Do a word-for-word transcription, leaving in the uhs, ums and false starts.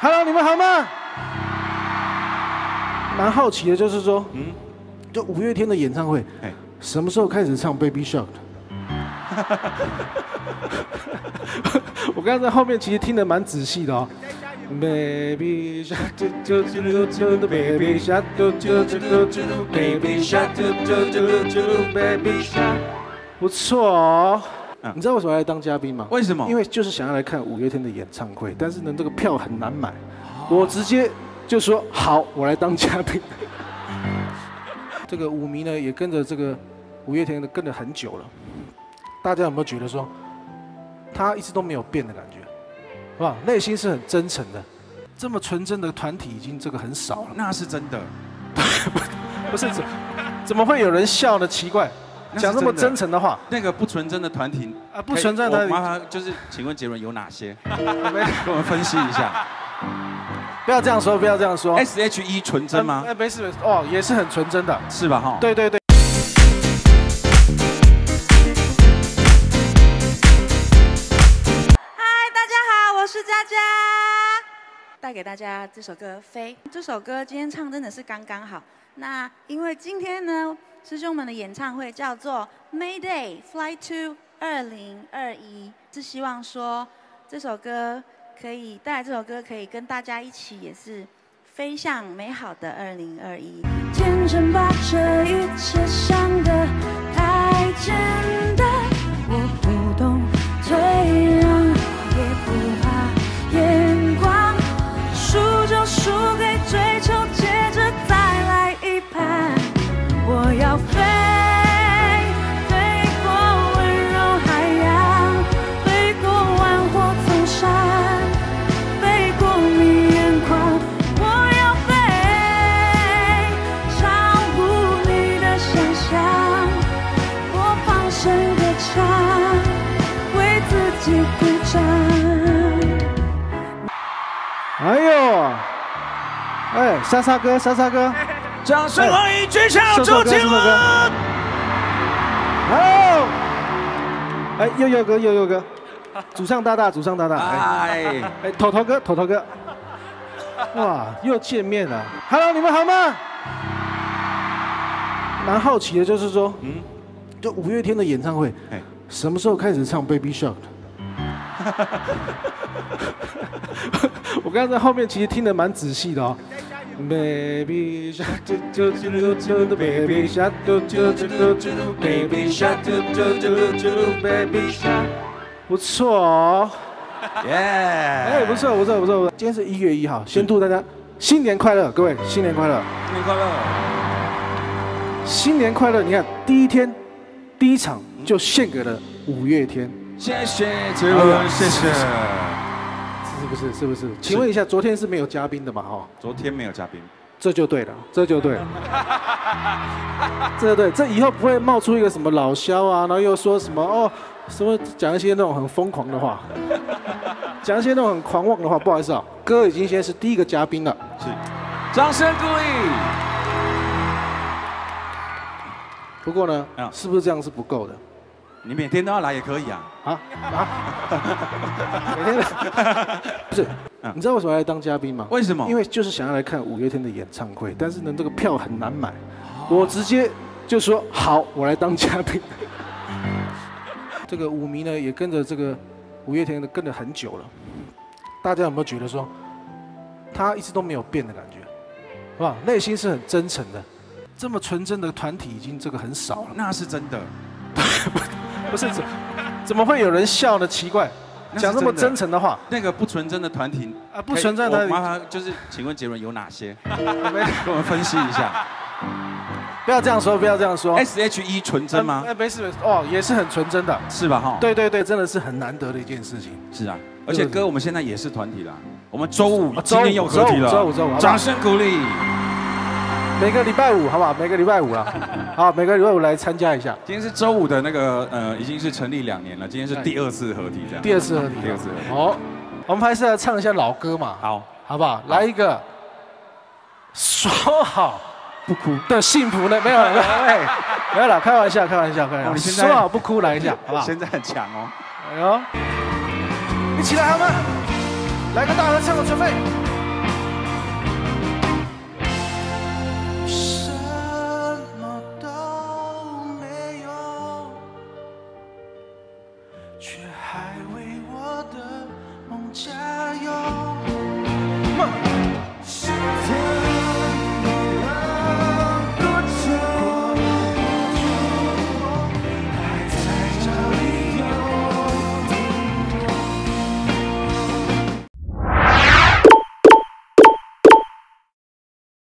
Hello， 你们好吗？蛮好奇的，就是说，嗯，就五月天的演唱会，哎，什么时候开始唱 Baby Shark 的？我刚刚在后面其实听得蛮仔细的哦。Baby Shark， 啾啾啾啾的 Baby Shark， 啾啾啾啾 Baby Shark， 啾啾啾啾 Baby Shark， 不错哦。你知道为什么要来当嘉宾吗？ 为什么？ 因为就是想要来看五月天的演唱会，但是呢，这个票很难买，我直接就说好，我来当嘉宾。这个舞迷呢也跟着这个五月天的跟了很久了，大家有没有觉得说他一直都没有变的感觉，是吧？内心是很真诚的，这么纯真的团体已经这个很少了。 那是真的， 不是怎怎么会有人笑呢？奇怪。讲这么真诚的话， 那个不纯真的团体啊，不纯真的团体， 麻烦就是，请问杰伦有哪些？跟我们分析一下。 不要这样说，不要这样说。 S H E 纯真吗？ 哎，没事没事，哦，也是很纯真的， 是吧？哈。 对对对。 嗨，大家好，我是佳佳，带给大家这首歌《飞》。这首歌今天唱真的是刚刚好。那因为今天呢，师兄们的演唱会叫做 Mayday Fly to 二零二一，是希望说这首歌可以带来这首歌可以跟大家一起，也是飞向美好的二零二一。天真把这一切想得太简单，我不懂退让，也不怕眼光，输就输给追求，接着再来一盘。我要飞，飞过温柔海洋，飞过万火丛山，飞过迷眼眶。我要飞，超乎你的想象，我放声歌唱，为自己鼓掌。 哎呦，哎，莎莎哥，莎莎哥。 掌声欢迎剧场周杰伦。 好，哎，佑佑哥，佑佑哥，主唱大大，主唱大大，哎，哎，头头哥，头头哥，哇，又见面了。Hello， 你们好吗？蛮好奇的，就是说，嗯，就五月天的演唱会，哎，什么时候开始唱 Baby Shark 的？我刚刚在后面其实听得蛮仔细的哦。Baby shark do do do do do baby shark do do do do baby shark do do do do baby shark， 不错哦，耶！哎，不错不错不错不错。今天是一月一号，先祝大家新年快乐，各位新年快乐， 新年快乐， 新年快乐！你看第一天第一场就献给了五月天， 谢谢杰伦，谢谢。 是不是？是不是？请问一下，昨天是没有嘉宾的嘛？哈， 昨天没有嘉宾， 这就对了，这就对了，这就对，这以后不会冒出一个什么老萧啊，然后又说什么哦，什么讲一些那种很疯狂的话，讲一些那种很狂妄的话。不好意思啊，哥已经先是第一个嘉宾了， 是，掌声鼓励。 不过呢，是不是这样是不够的？ 你每天都要来也可以啊！啊啊！ 每天不是，你知道为什么要来当嘉宾吗？ 为什么？ 因为就是想要来看五月天的演唱会，但是呢，这个票很难买，我直接就说好，我来当嘉宾。这个舞迷呢也跟着这个五月天的跟了很久了，大家有没有觉得说他一直都没有变的感觉，是吧？内心是很真诚的，这么纯真的团体已经这个很少了。 那是真的。 不是怎怎么会有人笑呢？奇怪，讲这么真诚的话， 那个不纯真的团体啊，不纯真的团体， 麻烦就是，请问杰伦有哪些？跟我们分析一下。 不要这样说，不要这样说。 S H E 纯真吗？ 哎，没事没事，哦，也是很纯真的， 是吧？哈， 对对对，真的是很难得的一件事情。 是啊，而且哥，我们现在也是团体啦，我们周五今天又合体了， 周五周五， 掌声鼓励。 每个礼拜五，好不好？每个礼拜五啦，好，每个礼拜五来参加一下。 今天是周五的那个呃，已经是成立两年了，今天是第二次合体，这样。 第二次合体， 第二次合体。 好，我们还是来唱一下老歌嘛。 好， 好不好？来一个，说好不哭的幸福呢？没有了，没有了，没有了，开玩笑，开玩笑，开玩笑。说好不哭，来一下，好不好？ 现在很强哦。 哎呦，一起来好吗？来个大合唱的准备。 却还为我的梦加